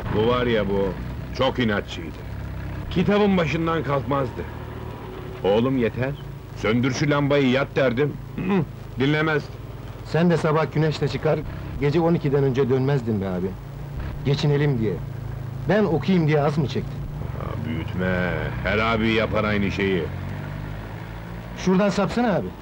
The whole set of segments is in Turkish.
Bu var ya bu, çok inatçıydı. Kitabın başından kalkmazdı. Oğlum yeter, söndür şu lambayı yat derdim. Dinlemez. Sen de sabah güneşle çıkar, gece 12'den önce dönmezdin be abi. Geçinelim diye. Ben okuyayım diye az mı çektin? Büyütme, her abi yapar aynı şeyi. Şuradan sapsana abi.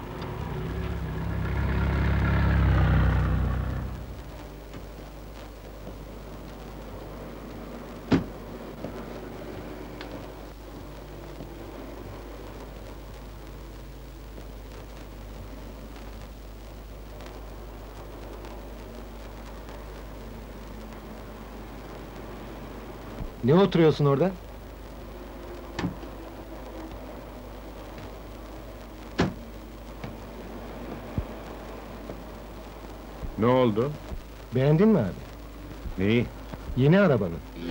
Ne oturuyorsun orada? Ne oldu? Beğendin mi abi? Neyi? Yeni arabanı.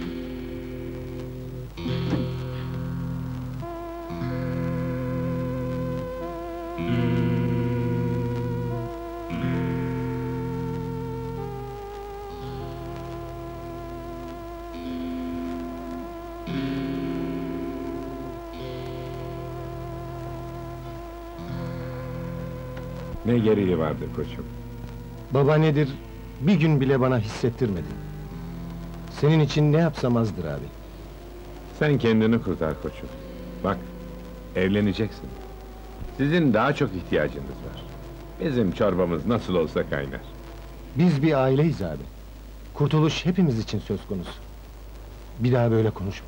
Ne gereği vardır koçum? Baba nedir, bir gün bile bana hissettirmedi. Senin için ne yapsam azdır abi. Sen kendini kurtar koçum. Bak, evleneceksin. Sizin daha çok ihtiyacınız var. Bizim çorbamız nasıl olsa kaynar. Biz bir aileyiz abi. Kurtuluş hepimiz için söz konusu. Bir daha böyle konuşma.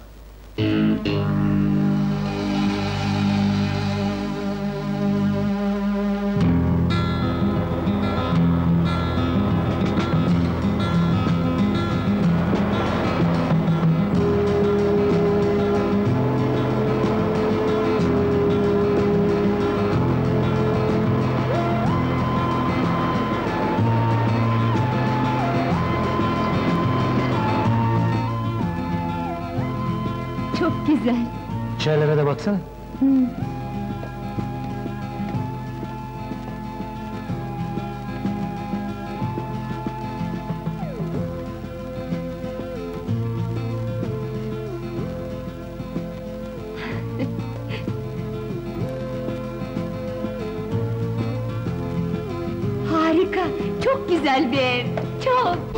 Çok güzel. İçerilere de baksana. Harika, çok güzel bir ev, çok!